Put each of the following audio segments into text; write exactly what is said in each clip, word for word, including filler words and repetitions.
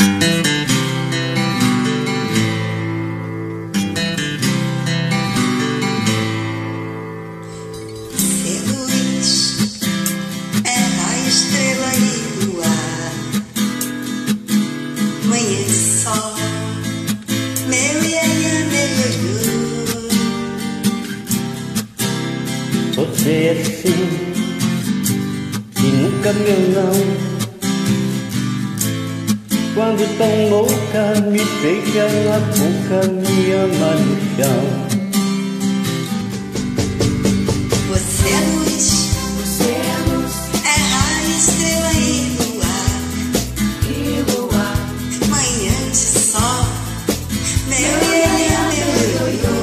Você é assim e nunca meu não. Quando tão louca me beija na boca, me ama no chão. Você é luz, Você é luz é raio, estrela e luar, e luar. manhã de sol, meu iê, meu ioiô.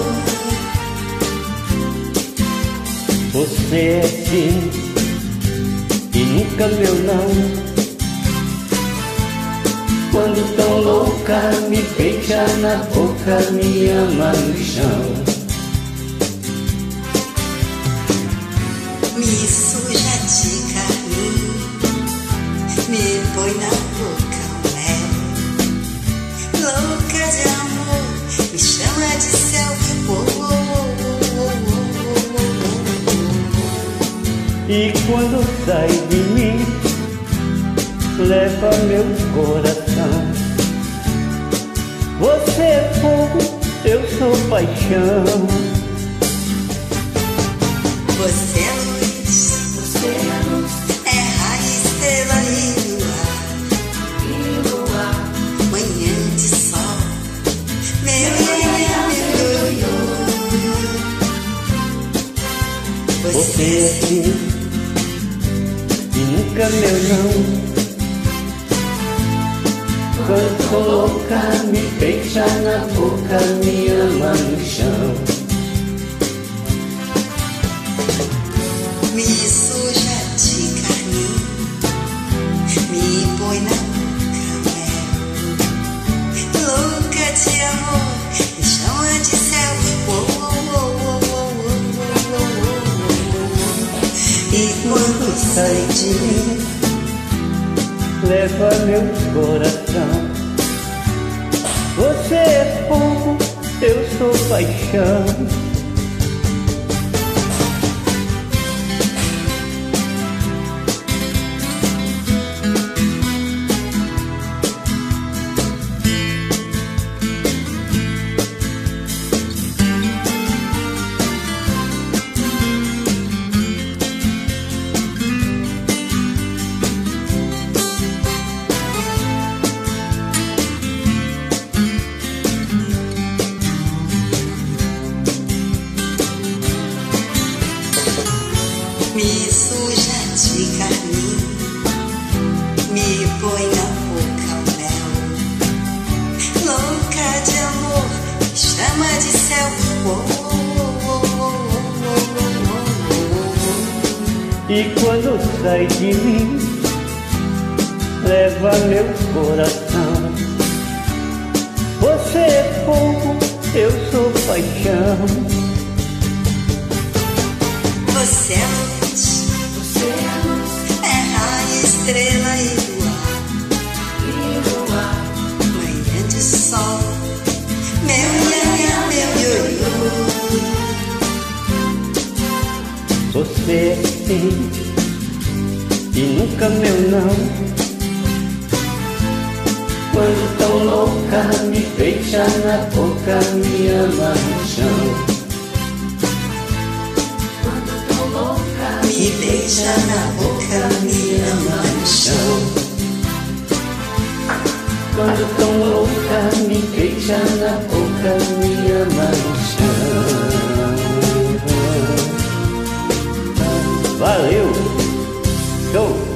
Você é sim e nunca meu não. Quando tão louca me beija na boca, me ama no chão. Me suja de carmim, me põe na boca mel, louca de amor, me chama de céu. Oh, oh, oh, oh, oh, oh. E quando sai de mim, leva meu coração. Você é fogo, eu sou paixão. Você é luz, Você é luz é raio, estrela e luar, e luar. manhã de sol, meu iê, meu ioiô. Você é sim e nunca meu não. Quando tô louca me beija na boca, me ama no chão. Me suja de carmim, me põe na boca mel, louca de amor, me chama de céu. Oh, oh, oh, oh, oh, oh, oh, oh. E quando sai de mim, Leva meu coração. Você é fogo, eu sou paixão. me suja de carmim, me põe na boca mel, louca de amor, me chama de céu. Oh, oh, oh, oh, oh, oh. E quando sai de mim, leva meu coração. Você é fogo, eu sou paixão. Você é luz, Você é luz é raio, estrela e luar, e luar. manhã de sol, meu iê, meu ioiô. Você é sim e nunca meu não. Quando tão louca me beija na boca, me ama no chão. Quando tô louca, Me beija na boca, me ama no chão. Quando tão louca me beija na boca, me ama no chão. Valeu! Show!